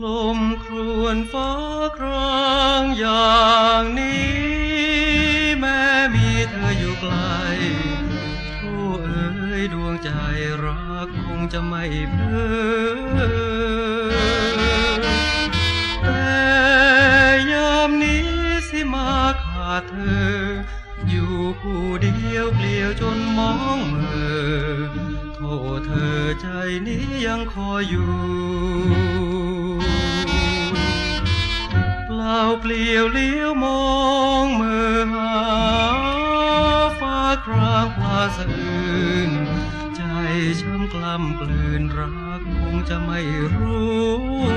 ลมครวญฟ้าครางอย่างนี้แม้มีเธออยู่ไกลโอ้เอ๋ยดวงใจรักคงจะไม่เพ้อแต่ยามนี้สิมาขาดเธออยู่ผู้เดียวเปลี่ยวจนมองเมื่อโทษเธอใจนี้ยังคอยอยู่เปล่าเปลี่ยวเลี้ยวมองเมื่อหาฟ้าครางพลาสะอื่นใจช้ำกล้ำกลืนรักคงจะไม่รู้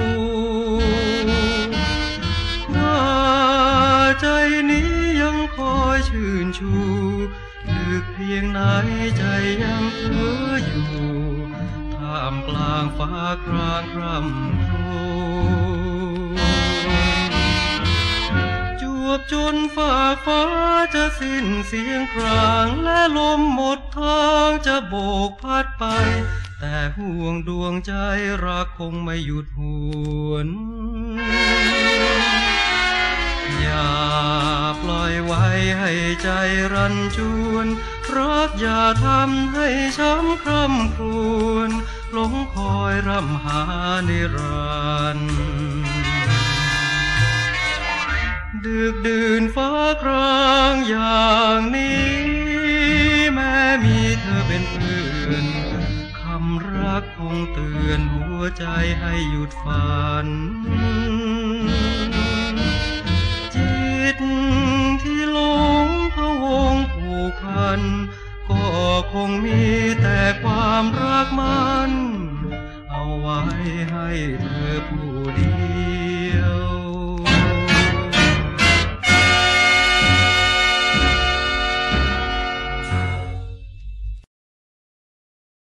ว่าใจนี้ยังคอยชื่นชูดึกเพียงไหนใจยังเพ้ออยู่ท่ามกลางฟ้าครางคร่ำโครวจวบจนฝ่าฟ้าจะสิ้นเสียงครางและลมหมดทางจะโบกพัดไปแต่ห่วงดวงใจรักคงไม่หยุดหวนอย่าปล่อยไว้ให้ใจรันจวนรักอย่าทำให้ช้ำคร่ำครวญหลงคอยร่ำหานิรันดร์ดึกดื่นฟ้าครางอย่างนี้แม้มีเธอเป็นเพื่อนคำรักคงเตือนหัวใจให้หยุดฝัน